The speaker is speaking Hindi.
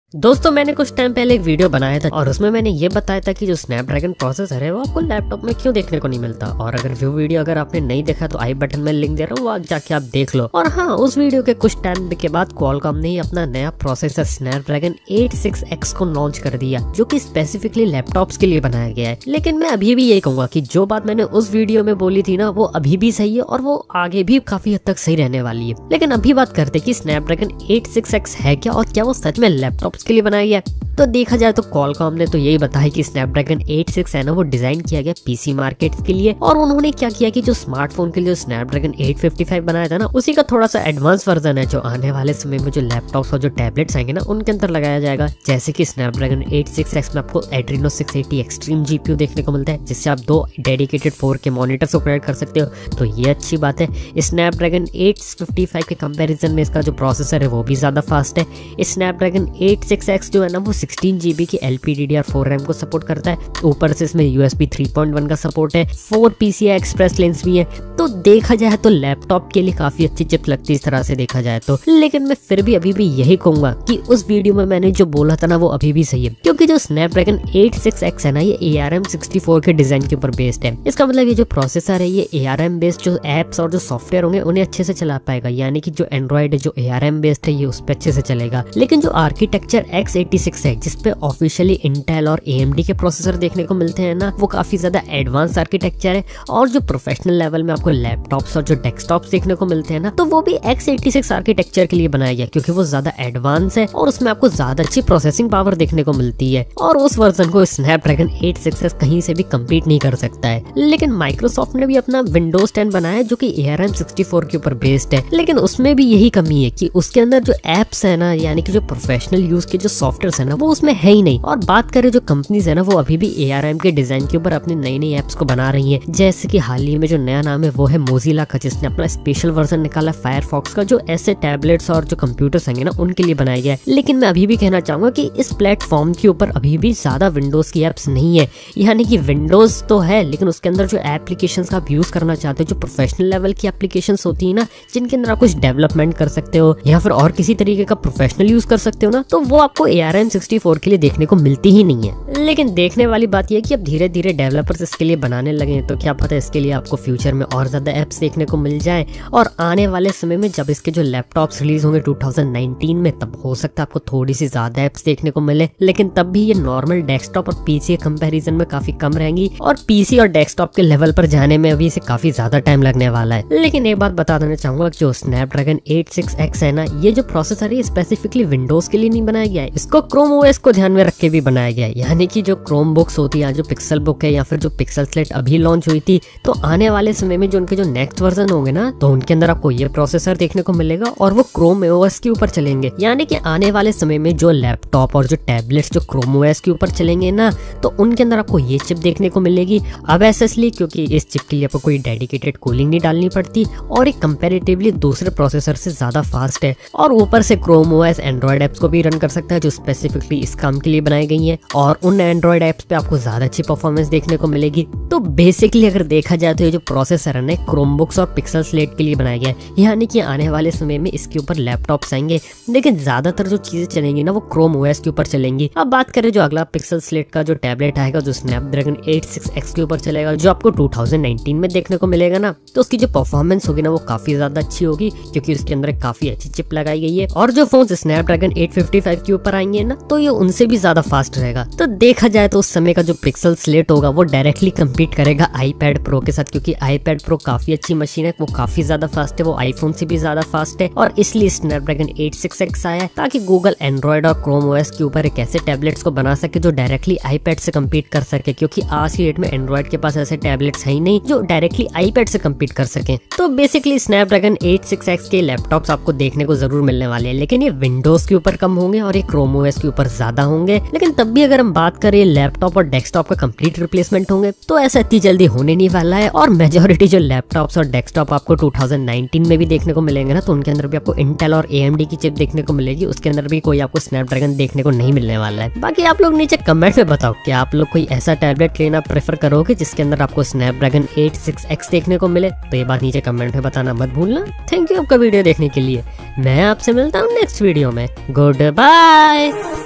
दोस्तों मैंने कुछ टाइम पहले एक वीडियो बनाया था और उसमें मैंने ये बताया था कि जो स्नैपड्रैगन प्रोसेसर है वो आपको लैपटॉप में क्यों देखने को नहीं मिलता। और अगर वो वीडियो अगर आपने नहीं देखा तो आई बटन में लिंक दे रहा हूँ, वो जाके आप देख लो। और हाँ, उस वीडियो के कुछ टाइम के बाद क्वालकॉम ने अपना नया प्रोसेसर स्नैपड्रैगन 8CX को लॉन्च कर दिया, जो कि स्पेसिफिकली लैपटॉप्स के लिए बनाया गया है। लेकिन मैं अभी भी यही कहूंगा कि जो बात मैंने उस वीडियो में बोली थी ना, वो अभी भी सही है और वो आगे भी काफी हद तक सही रहने वाली है। लेकिन अभी बात करते कि स्नैपड्रैगन 8CX है क्या और क्या वो सच में लैपटॉप्स के लिए बनाया गया। तो देखा जाए तो क्वालकॉम ने तो यही बताया कि स्नैपड्रैगन 8CX है ना, वो डिजाइन किया गया पीसी मार्केट के लिए। और उन्होंने क्या किया कि जो स्मार्टफोन के लिए जो स्नैपड्रैगन 855 बनाया था ना, उसी का थोड़ा सा एडवांस वर्जन है, जो आने वाले समय में जो लैपटॉप्स और जो टैबलेट्स आएंगे ना, उनके अंदर लगाया जाएगा। जैसे कि स्नैपड्रैगन 8CX में आपको एड्रीनो 680 एक्सट्रीम जीपीयू देखने को मिलता है, जिससे आप 2 डेडिकेटेड 4K मॉनिटर्स ऑपरेट कर सकते हो, तो ये अच्छी बात है। स्नैपड्रैगन 855 के कंपैरिजन में इसका जो प्रोसेसर है वो भी ज्यादा फास्ट है। स्नैपड्रैगन 8CX जो है ना, वो 16 GB की LPDDR4 रैम को सपोर्ट करता है। ऊपर से इसमें USB 3.1 का सपोर्ट है, 4 PCI एक्सप्रेस लेंस भी है। तो देखा जाए तो लैपटॉप के लिए काफी अच्छी चिप लगती है इस तरह से देखा जाए तो। लेकिन मैं फिर भी अभी भी यही कहूंगा कि उस वीडियो में मैंने जो बोला था ना, वो अभी भी सही है, क्योंकि जो स्नैपड्रैगन 8CX है ना, ये ARM64 के डिजाइन के ऊपर बेस्ड है। इसका मतलब ये जो प्रोसेसर है ये ARM बेस्ड जो एप्स और जो सॉफ्टवेयर होंगे उन्हें अच्छे से चला पाएगा, यानी कि जो एंड्रॉइड है जो ARM बेस्ड है ये उस पर अच्छे से चलेगा। लेकिन जो आर्किटेक्चर x86 है, जिसपे ऑफिशियली इंटेल और AMD के प्रोसेसर देखने को मिलते हैं ना, वो काफी ज्यादा एडवांस आर्किटेक्चर है। और जो प्रोफेशनल लेवल में आपको लैपटॉप्स और जो डेस्कटॉप्स देखने को मिलते हैं ना, तो वो भी x86 आर्किटेक्चर के लिए बनाया गया, क्योंकि वो ज्यादा एडवांस है और उसमें आपको ज्यादा अच्छी प्रोसेसिंग पावर देखने को मिलती है। और उस वर्जन को स्नैपड्रैगन 8CX कहीं से भी कम्पीट नहीं कर सकता है। लेकिन माइक्रोसॉफ्ट ने भी अपना विंडोज 10 बनाया, जो कि ARM64 के ऊपर बेस्ड है। लेकिन उसमें भी यही कमी है कि उसके अंदर जो एप्स है ना, यानी कि जो प्रोफेशनल यूज के जो सॉफ्टवेयर है ना, वो उसमें है ही नहीं। और बात करें जो कंपनीज है ना, वो अभी भी ARM के डिजाइन के ऊपर अपनी नई नई एप्स को बना रही हैं। जैसे कि हाल ही में जो नया नाम है वो है मोजिला का, जिसने अपना स्पेशल वर्जन निकाला फायरफॉक्स का, जो ऐसे टैबलेट्स और जो कंप्यूटर्स हैं ना, उनके लिए बनाया गया है। लेकिन मैं अभी भी कहना चाहूंगा कि इस प्लेटफॉर्म के ऊपर अभी भी ज्यादा विंडोज की एप्स नहीं है। यानी कि विंडोज तो है, लेकिन उसके अंदर जो एप्लीकेशंस का आप यूज करना चाहते हो, जो प्रोफेशनल लेवल की एप्लीकेशंस होती है ना, जिनके अंदर आप कुछ डेवलपमेंट कर सकते हो या फिर और किसी तरीके का प्रोफेशनल यूज कर सकते हो ना, तो वो आपको ARM64 के लिए देखने को मिलती ही नहीं है। लेकिन देखने वाली बात यह है कि अब धीरे धीरे डेवलपर्स इसके लिए बनाने लगे, तो क्या पता इसके लिए आपको फ्यूचर में और ज्यादा एप्स देखने को मिल जाए। और आने वाले समय में जब इसके जो लैपटॉप्स रिलीज होंगे 2019 में, तब हो सकता है आपको थोड़ी सी ज्यादा एप्स देखने को मिले। लेकिन तब भी ये नॉर्मल डेस्कटॉप और पीसी के कंपैरिजन में काफी कम रहेंगी, और पीसी और डेस्कटॉप के लेवल पर जाने में अभी इसे काफी ज्यादा टाइम लगने वाला है। लेकिन एक बात बता देना चाहूंगा, जो स्नैपड्रैगन 8CX है ना, ये जो प्रोसेसर है स्पेसिफिकली विंडोज के लिए नहीं बनाया गया है, इसको क्रोम OS को ध्यान में रख के भी बनाया गया है। यानी कि जो क्रोम बुक्स होती है, जो पिक्सल बुक है या फिर जो पिक्सल स्लेट अभी लॉन्च हुई थी, तो आने वाले समय में जो उनके जो नेक्स्ट वर्जन होंगे ना, तो उनके अंदर आपको ये प्रोसेसर देखने को मिलेगा और वो क्रोम OS के ऊपर चलेंगे। यानी कि आने वाले समय में जो लैपटॉप और जो टैबलेट्स जो क्रोम OS के ऊपर चलेंगे ना, तो उनके अंदर आपको ये चिप देखने को मिलेगी। अब ऐसा इसलिए क्योंकि इस चिप के लिए आपको कोई डेडिकेटेड कूलिंग नहीं डालनी पड़ती और एक कंपैरेटिवली दूसरे प्रोसेसर से ज्यादा फास्ट है। और ऊपर से क्रोम OS एंड्रॉइड एप्स को भी रन कर सकता है, जो स्पेसिफिकली इस काम के लिए बनाई गई है। और उन एंड्रॉइड एप्स पे आपको ज्यादा अच्छी परफॉर्मेंस देखने को मिलेगी। तो बेसिकली अगर देखा जाए तो ये जो प्रोसेसर है क्रोम बुक्स और पिक्सल स्लेट के लिए बनाया गया है। यानी कि आने वाले समय में इसके ऊपर लैपटॉप्स आएंगे, लेकिन ज्यादातर जो चीजें चलेंगी ना, वो क्रोम OS के ऊपर चलेंगी। अब बात करें जो अगला पिक्सल स्लेट का जो टैबलेट आएगा, जो स्नैपड्रैगन 8CX के ऊपर चलेगा, जो आपको 2019 में देखने को मिलेगा ना, तो उसकी जो परफॉर्मेंस होगी ना, वो काफी ज्यादा अच्छी होगी, क्योंकि उसके अंदर काफी अच्छी चिप लगाई गई है। और जो फोन स्नैपड्रैगन 855 के ऊपर आएंगे ना, तो ये उनसे भी ज्यादा फास्ट रहेगा। तो देखा जाए तो उस समय का जो पिक्सल स्लेट होगा वो डायरेक्टली कम्पीट करेगा iPad Pro के साथ, क्योंकि iPad Pro काफी अच्छी मशीन है, वो काफी ज्यादा फास्ट है, वो आईफोन से भी ज्यादा फास्ट है। और इसलिए स्नैपड्रैगन 8CX आया है, ताकि गूगल एंड्रॉइड और क्रोम OS के ऊपर एक ऐसे टैबलेट्स को बना सके जो डायरेक्टली iPad से कम्पीट कर सके, क्योंकि आज की डेट में एंड्रॉइड के पास ऐसे टैबलेट्स है ही नहीं जो डायरेक्टली iPad से कम्पीट कर सके। तो बेसिकली स्नैपड्रैगन 8CX के लैपटॉप्स आपको देखने को जरूर मिलने वाले हैं, लेकिन ये विंडोज के ऊपर कम होंगे और ये क्रोम OS के ऊपर ज्यादा होंगे। लेकिन तब भी अगर हम बात करें लैपटॉप और डेस्कटॉप का कंप्लीट रिप्लेसमेंट होंगे, तो ऐसा इतनी जल्दी होने नहीं वाला है। और मेजॉरिटी जो लैपटॉप्स और डेस्कटॉप आपको 2019 में भी देखने को मिलेंगे ना, तो उनके अंदर भी आपको इंटेल और AMD की चिप देखने को मिलेगी, उसके अंदर भी कोई आपको स्नैपड्रैगन देखने को नहीं मिलने वाला है। बाकी आप लोग नीचे कमेंट में बताओ कि आप लोग कोई ऐसा टैबलेट लेना प्रेफर करोगे जिसके अंदर आपको स्नैपड्रैगन 8CX देखने को मिले, तो ये बात नीचे कमेंट में बताना मत भूलना। थैंक यू आपका वीडियो देखने के लिए। मैं आपसे मिलता हूँ नेक्स्ट वीडियो में। Good bye.